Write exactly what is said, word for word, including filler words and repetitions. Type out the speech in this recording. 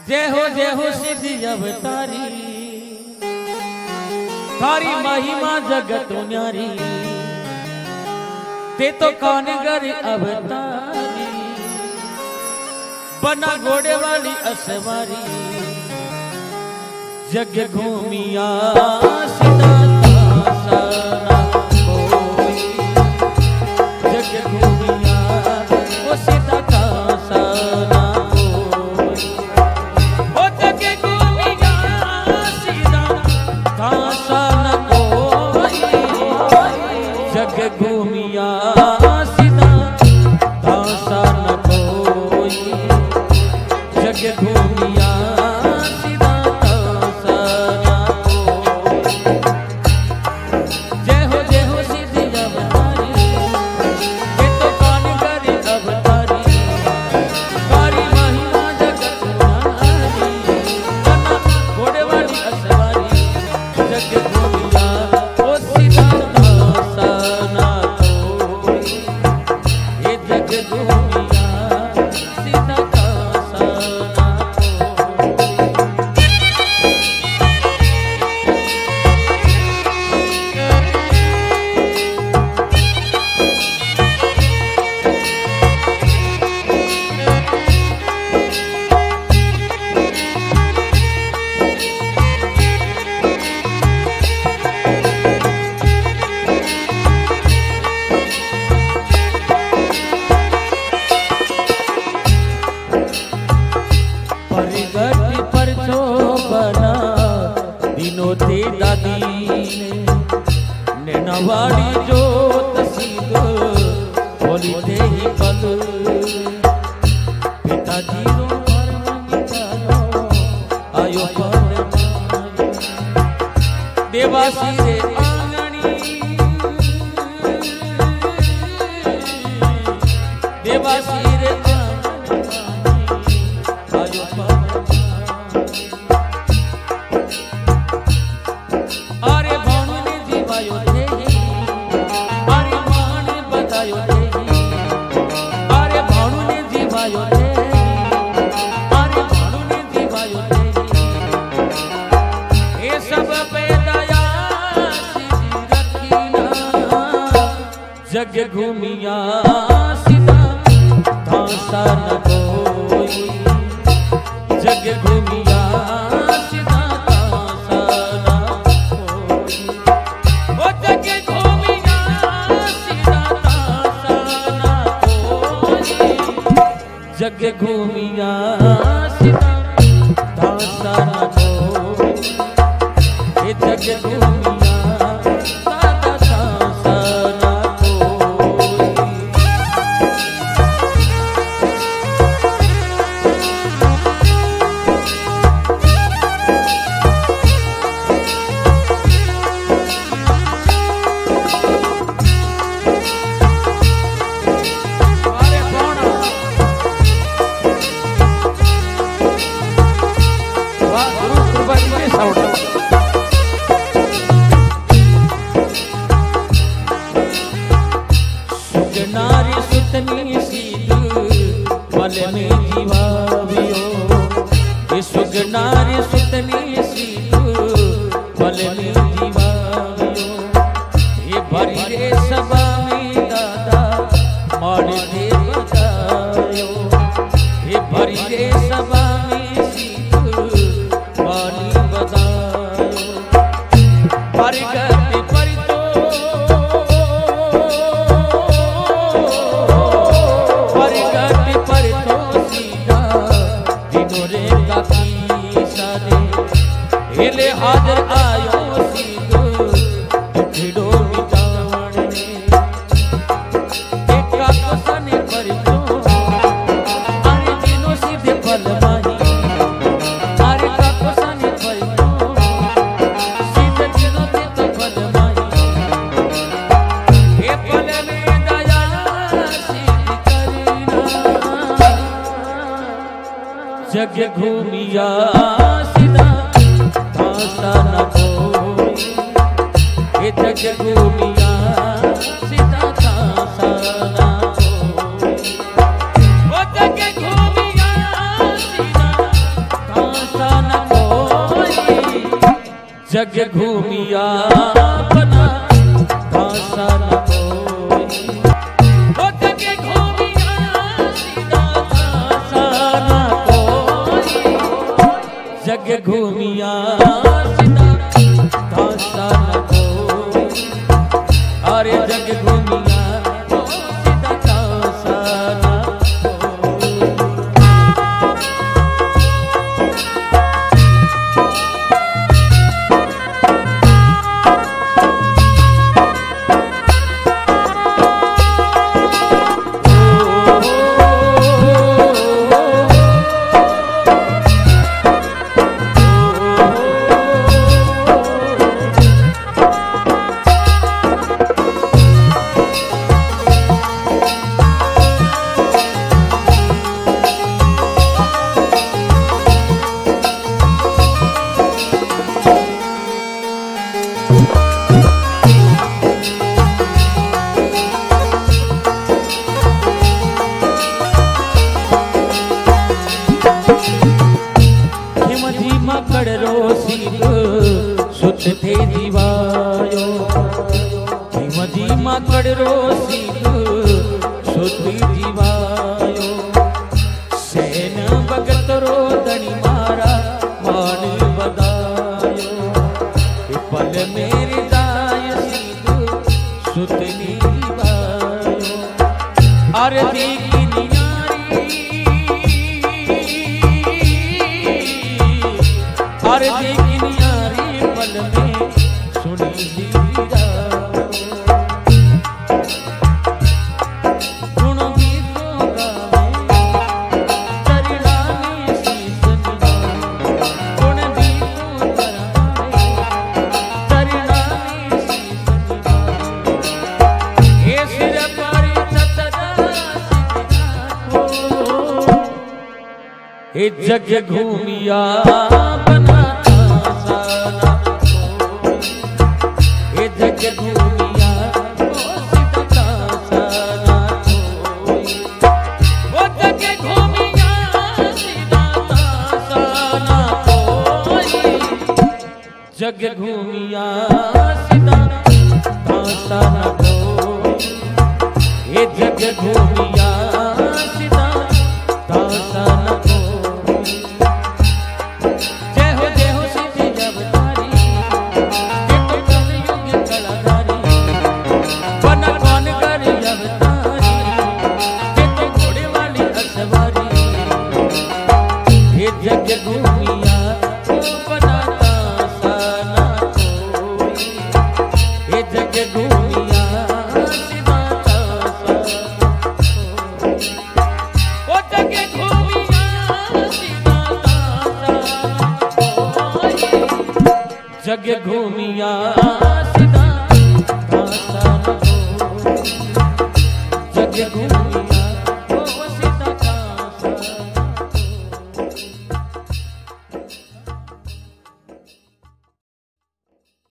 जय हो जय हो सिद्धि अवतारी, थारी महिमा जगत न्यारी, ते तो कानगर अवतारी, बना घोड़े वाली असवारी, जग घूमिया सीता सारा कोई, जग घूमिया वो सीता का सारा कोई, वो जग घूमिया सीता का सारा कोई, जग घूमिया सीता का सारा कोई, जग घूमिया नवाड़ी जो तसीद बोली दे ही पल, पिताजी रो आयो पर देवासी रे आंगणी, देवासी रे आयो पर अरे भानु ने जीवायो थे, अरे मान बतायो थे, अरे भानु ने जीवायो थे, अरे भानु ने जीवायो थे, ये सब पे दया सीधी रखी ना, जग घूमिया सीता धांसा न कोई, जग घूमिया सीता जग घूमिया सीता धांसा न कोई, ये जग घूमिया दादा धांसा न नारी सुतनी सीध पल में जीवावियो, ये सुग नारी सुतनी सीध पल में जीवावियो, ये भरी रे सभा में दादा मार दे बजायो, ये भरी रे सभा में सीध मारी बजायो, पर गति पर तो हेले हाजर आयो सीधो ढिडो मिटावण ने, एका कसने पर तो अरे दिनो सीधे पल माही, अरे का कसने पर तो सीधे दिनो ते तो पल माही, हे पल में दया सीधी करना, जग घूमिया धांसा न कोई, ये जग घूमिया सीता धांसा न कोई, वो जग घूमिया सीता जग घूमिया बना घासा न कोई, ओ जग घूमिया सीधा घासा न कोई, जग घूमिया सीधा घासा न कोई, अरे जग घूमिया सीधा घासा न सुत थे दीवायो मजी माकड़ रोसी सुत दीवायो सैन भगत रो दणी मारा मान बदायो पल मेरी दाय सीध सुतनी दीवायो अरे देखी नियारी अरे देखी नियारी पल में सुनी दीदा गुण गीतों गावे चरणानी शीश निभाए गुण गीतों गावे चरणानी शीश निभाए ये सिर पारी सतदा सिद्धा हो ये जग घूमिया बना साना ये जग घूमिया सीधा साना वो जग घूमिया सीधा साना जग घूमिया सीधा साना ये जग घूमिया सीधा साना जग घूमिया बनाता साना कोई ये जग घूमिया सिधाता ओ जग घूमिया सिधाता कोई जग घूमिया सिधाता जग घूमिया